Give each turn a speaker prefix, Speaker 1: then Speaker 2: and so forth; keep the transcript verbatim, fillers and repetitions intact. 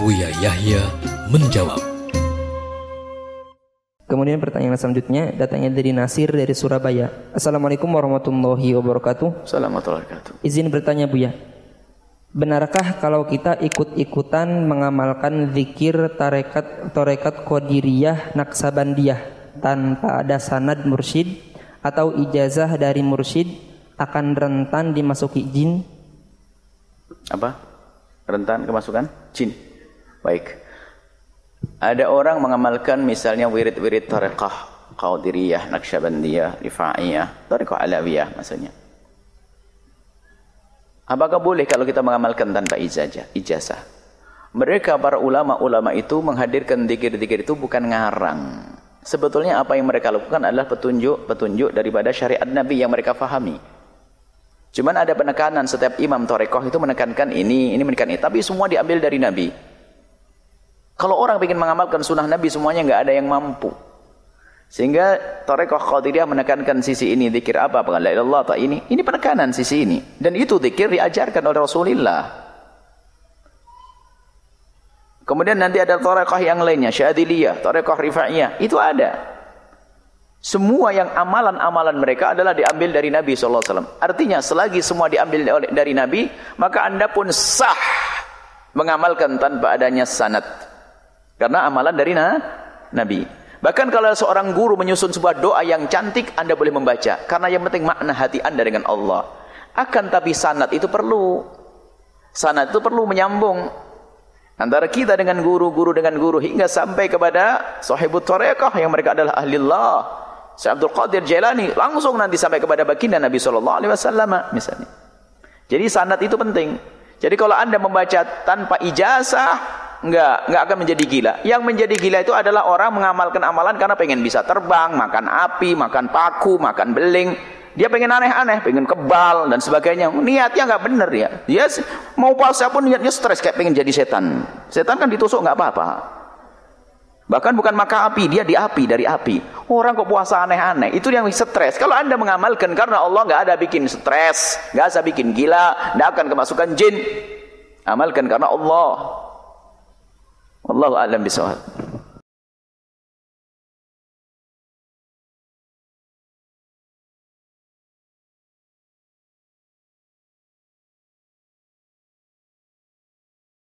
Speaker 1: Buya Yahya menjawab.
Speaker 2: Kemudian pertanyaan selanjutnya datangnya dari Nasir dari Surabaya. Assalamualaikum warahmatullahi wabarakatuh.
Speaker 3: Assalamualaikum warahmatullahi wabarakatuh.
Speaker 2: Izin bertanya Buya, benarkah kalau kita ikut-ikutan mengamalkan zikir tarekat tarekat Qadiriyah Naksabandiyah tanpa ada sanad mursyid atau ijazah dari mursyid akan rentan dimasuki jin?
Speaker 3: Apa? Rentan kemasukan jin. Baik. Ada orang mengamalkan misalnya wirid-wirid tarekat Qadiriyah Naksabandiyah, Rifa'iyah, tarekat Alawiyah maksudnya. Apakah boleh kalau kita mengamalkan tanpa ijazah? Ijazah. Mereka para ulama-ulama itu menghadirkan zikir-zikir itu bukan ngarang. Sebetulnya apa yang mereka lakukan adalah petunjuk-petunjuk daripada syariat Nabi yang mereka fahami. Cuman ada penekanan, setiap imam tarekat itu menekankan ini, ini menekankan ini. Tapi semua diambil dari Nabi. Kalau orang ingin mengamalkan sunnah Nabi, semuanya nggak ada yang mampu. Sehingga tarekat Qadiriyah menekankan sisi ini, zikir apa, la ilaha illallah, tak ini. Ini penekanan sisi ini. Dan itu zikir diajarkan oleh Rasulullah. Kemudian nanti ada tarekat yang lainnya, Syadiliyah, tarekat Rifa'iyah. Itu ada. Semua yang amalan-amalan mereka adalah diambil dari Nabi shallallahu alaihi wasallam. Artinya selagi semua diambil dari Nabi, maka anda pun sah mengamalkan tanpa adanya sanad. Karena amalan dari na, Nabi. Bahkan kalau seorang guru menyusun sebuah doa yang cantik, anda boleh membaca. Karena yang penting makna hati anda dengan Allah. Akan tapi sanad itu perlu. Sanad itu perlu menyambung antara kita dengan guru, guru dengan guru, hingga sampai kepada sahibut tarekat yang mereka adalah ahlillah. Syekh Abdul Qadir Jailani, langsung nanti sampai kepada baginda Nabi shallallahu alaihi wasallam misalnya. Jadi sanad itu penting. Jadi kalau anda membaca tanpa ijazah, Enggak, enggak akan menjadi gila. Yang menjadi gila itu adalah orang mengamalkan amalan karena pengen bisa terbang, makan api, makan paku, makan beling. Dia pengen aneh-aneh, pengen kebal dan sebagainya. Niatnya enggak benar ya. Dia mau puasa pun niatnya stres kayak pengen jadi setan. Setan kan ditusuk enggak apa-apa. Bahkan bukan makan api, dia di api, dari api. Orang kok puasa aneh-aneh, itu yang stres. Kalau anda mengamalkan karena Allah, enggak ada bikin stres, enggak ada bikin gila, enggak akan kemasukan jin. Amalkan karena Allah. Wallahu a'lam bishawab.